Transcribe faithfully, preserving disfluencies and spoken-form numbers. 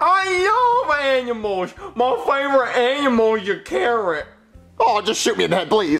I love animals. My favorite animal is a carrot. Oh, just shoot me in the head, please.